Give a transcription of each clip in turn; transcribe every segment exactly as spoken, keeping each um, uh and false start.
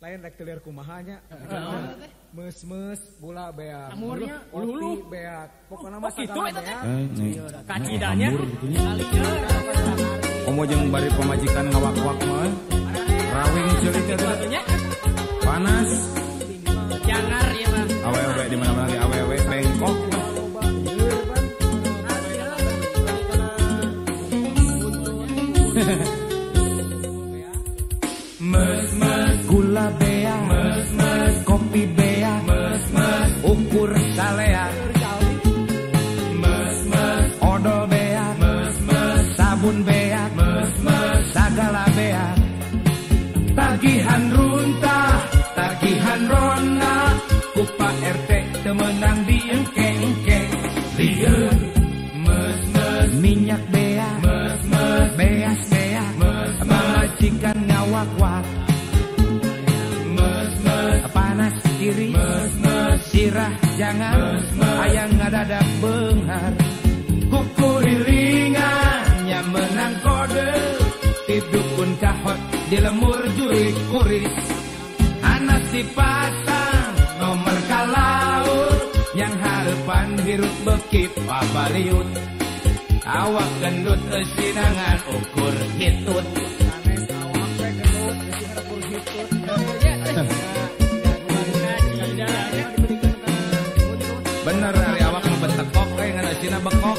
lain rek teu lieur kumahanya. Meus-meus bola beak. Amurnya ulu beak. Pokona mah gitu eta teh. Kacidanya. Komo jeung bari pamajikan ngawak-wak mah. Rawing ceulik eta. Panas. Jangar ya mah. Awewe di mana-mana ge awewe bengkok. Mes-mes gula bea, mes-mes kopi bea, mes-mes ukur salea, mes-mes odol bea, mes-mes sabun bea, mes-mes sagala bea. Tagihan runtah, tagihan ronda, ku Pak R T teu meunang diengke-engke. Lieur mes-mes minyak bea, mes-mes beas bea, majikan ngawak-wak. Mes-mes panas kiri, mes-mes sirah jangan, hayang ngadadak beunghar. Kukurilingan nya menang kode, tidukun kahot di lemur jurik kuris. Anas dipasang nomor kalaur, yang harapan hirup bekip pabaliut. Awak gendut esinangan ukur hitut. Bener hari awak membentekok kayak ngana Cina bekok.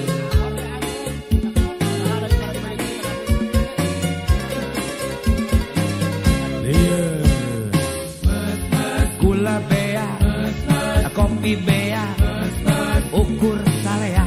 Gula bea, kopi bea, ukur salea,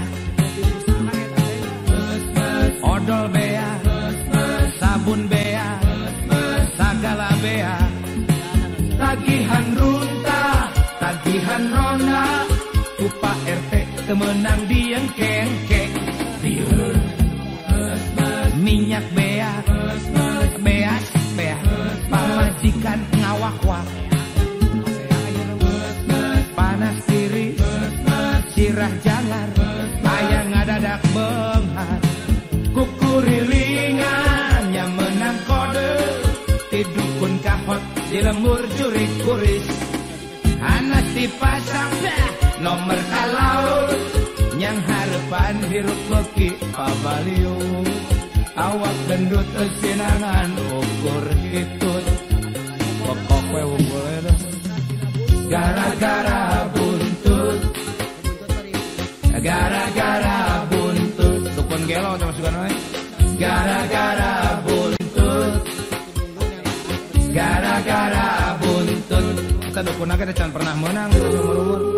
odol bea, sabun bea, sagala bea. Tagihan runtah, tagihan ronda, ku Pak R T teu meunang diengke-engke. Lieur minyak bea, beas bea, pamajikan ngawak-wak. Panas kiri, sirah jangar, hayang ngadadak beunghar. Kukurilingan nya menang kode, tidukun kahot di lemur jurik kuris. Anas dipasang nomor kalaur, yang harapan hirup beki pabaliut. Awak gendut esinangan ukur hitut. Pokok we boleh dah. Gara-gara buntut, gara-gara buntut. Dukun gelo termasukan we. Gara-gara buntut, gara-gara buntut. Kita dukun aja can pernah menang nomor umur.